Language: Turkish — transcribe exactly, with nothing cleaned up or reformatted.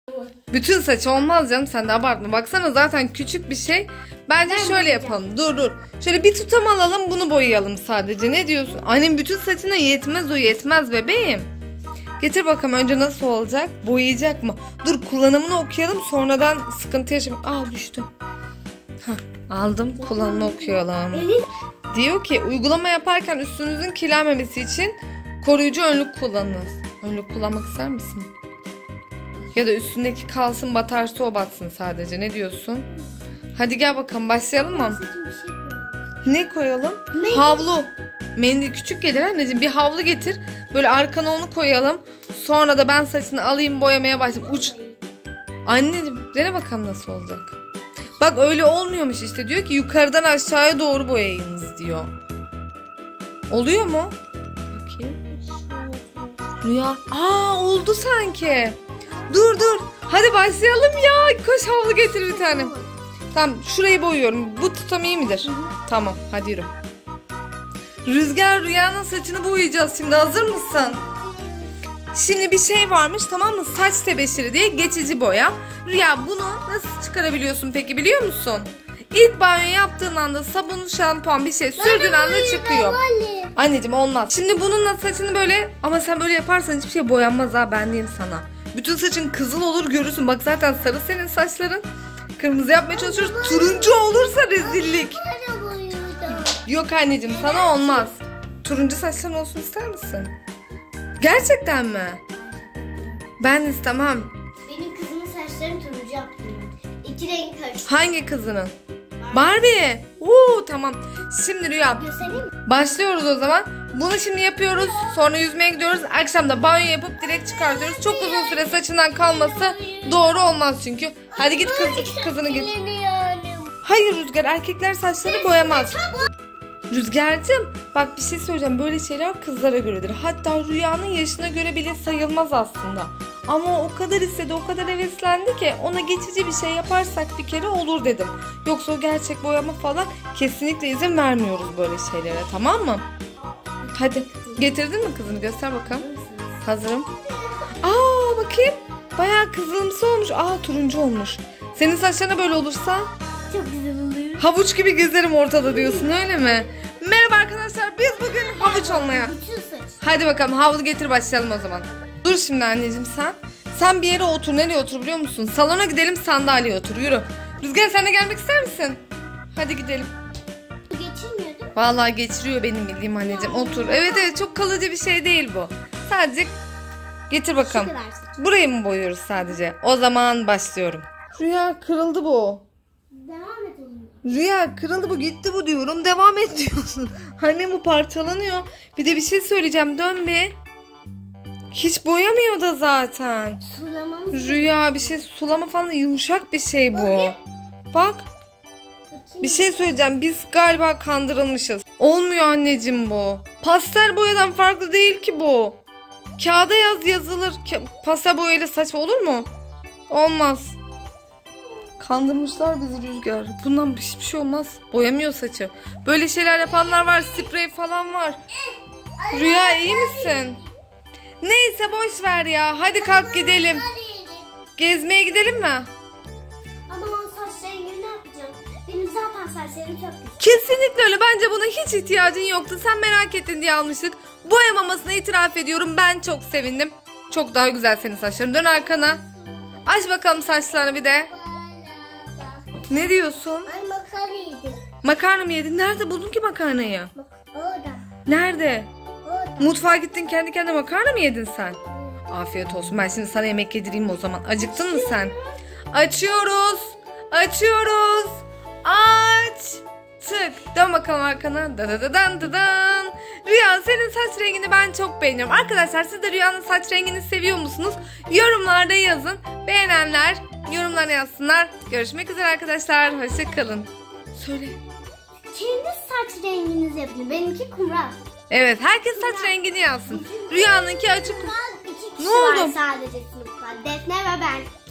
Bütün saç olmaz canım, sen de abartma. Baksana zaten küçük bir şey. Bence ben şöyle yapalım. Dur dur. Şöyle bir tutam alalım, bunu boyayalım sadece. Ne diyorsun? Annem bütün saçına yetmez, o yetmez bebeğim. Getir bakalım önce nasıl olacak? Boyayacak mı? Dur kullanımını okuyalım, sonradan sıkıntı yaşamak. Aa düştü. Hah, aldım, kullanımını okuyalım. Diyor ki uygulama yaparken üstünüzün kirlenmemesi için koruyucu önlük kullanınız. Önlük kullanmak ister misin? Ya da üstündeki kalsın, batarsa o batsın sadece. Ne diyorsun? Hadi gel bakalım, başlayalım mı? Ne koyalım? Ne? Havlu. Mendil küçük gelir anneciğim. Bir havlu getir. Böyle arkana onu koyalım. Sonra da ben saçını alayım, boyamaya başlayayım. Uç. Anneciğim dene bakalım nasıl olacak. Bak öyle olmuyormuş işte. Diyor ki yukarıdan aşağıya doğru boyayınız diyor. Oluyor mu? Bakayım. Rüya. Aa oldu sanki. Dur dur. Hadi başlayalım ya. Koş havlu getir bir tane. Tamam şurayı boyuyorum. Bu tutam iyi midir? Hı hı. Tamam hadi yürü. Rüzgar, Rüya'nın saçını boyayacağız şimdi. Hazır mısın? Şimdi bir şey varmış, tamam mı? Saç tebeşiri diye geçici boya. Rüya bunu nasıl çıkarabiliyorsun peki, biliyor musun? İlk banyo yaptığın anda sabun, şampuan bir şey sürdüğün anda çıkıyor. Anneciğim olmaz. Şimdi bununla saçını böyle, ama sen böyle yaparsan hiçbir şey boyanmaz ha, ben diyeyim sana. Bütün saçın kızıl olur, görürsün. Bak zaten sarı senin saçların. Kırmızı yapmaya çalışıyoruz. Turuncu olursa rezillik. Yok anneciğim sana olmaz. Turuncu saçların olsun ister misin? Gerçekten mi? Ben istemem. Benim kızımın saçlarını turuncu yaptım. İki renk karıştı. Hangi kızının? Barbie. Uuu tamam. Şimdi Rüya. Başlıyoruz o zaman. Bunu şimdi yapıyoruz. Sonra yüzmeye gidiyoruz. Akşam da banyo yapıp direkt çıkartıyoruz. Çok uzun süre saçından kalması doğru olmaz çünkü. Hadi git kız, kızını git. Hayır Rüzgar, erkekler saçlarını boyamaz. Rüzgar'cığım bak bir şey söyleyeceğim. Böyle şeyler kızlara göredir. Hatta Rüya'nın yaşına göre bile sayılmaz aslında. Ama o kadar istedi, o kadar heveslendi ki ona geçici bir şey yaparsak bir kere olur dedim. Yoksa o gerçek boyama falan kesinlikle izin vermiyoruz böyle şeylere, tamam mı? Hadi getirdin mi kızını, göster bakalım. Hazırım. Aa bakayım. Bayağı kızılımsı olmuş. Aa turuncu olmuş. Senin saçlarına böyle olursa çok güzel oluyor. Havuç gibi gezerim ortada diyorsun öyle mi? Merhaba arkadaşlar, biz bugün havuç olmaya. Hadi bakalım havlu getir, başlayalım o zaman. Dur şimdi anneciğim sen. Sen bir yere otur. Nereye otur biliyor musun? Salona gidelim, sandalyeye otur, yürü. Rüzgar sen de gelmek ister misin? Hadi gidelim. Geçirmiyor değil mi? Vallahi geçiriyor benim bildiğim anneciğim. Otur. Evet evet, çok kalıcı bir şey değil bu. Sadece getir bakalım. Burayı mı boyuyoruz sadece? O zaman başlıyorum. Rüya kırıldı bu. Devam edelim. Rüya kırıldı bu, gitti bu diyorum. Devam et diyorsun. Annem bu parçalanıyor. Bir de bir şey söyleyeceğim, dön bir. Hiç boyamıyor da zaten. Sulamamız. Rüya bir şey sulama falan, yumuşak bir şey bu. Bak. Bir şey söyleyeceğim, biz galiba kandırılmışız. Olmuyor anneciğim bu. Pastel boyadan farklı değil ki bu. Kağıda yaz yazılır. Pastel boyayla saç olur mu? Olmaz. Kandırmışlar bizi Rüzgar. Bundan hiçbir şey olmaz. Boyamıyor saçı. Böyle şeyler yapanlar var. Sprey falan var. Rüya iyi misin? Neyse boş ver ya. Hadi kalk gidelim. Gezmeye gidelim mi? Ama o saç rengini ne yapacağım? Benim zaten saçlarım çok güzel. Kesinlikle öyle. Bence buna hiç ihtiyacın yoktu. Sen merak ettin diye almıştık. Boyamamasına itiraf ediyorum. Ben çok sevindim. Çok daha güzel senin saçların. Dön arkana. Aç bakalım saçlarını bir de. Ne diyorsun? Ay makarna yedim. Makarna mı yedin? Nerede buldun ki makarnayı? Orada. Nerede? Orada. Mutfağa gittin, kendi kendine makarna mı yedin sen? Afiyet olsun. Ben şimdi sana yemek yedireyim o zaman. Acıktın mı sen? Açıyoruz. Açıyoruz. Açtık. Dön bakalım arkana. Da da da dan da dan. Rüya senin saç rengini ben çok beğeniyorum. Arkadaşlar siz de Rüya'nın saç rengini seviyor musunuz? Yorumlarda yazın. Beğenenler yorumlara yazsınlar. Görüşmek üzere arkadaşlar. Hoşça kalın. Söyle. Kendi saç renginizi yapın. Benimki kumral. Evet, herkes saç rengini yazsın. Rüyanınki açık. İki kişi Ne oldu? var sadece sınıfta. Defne ve ben.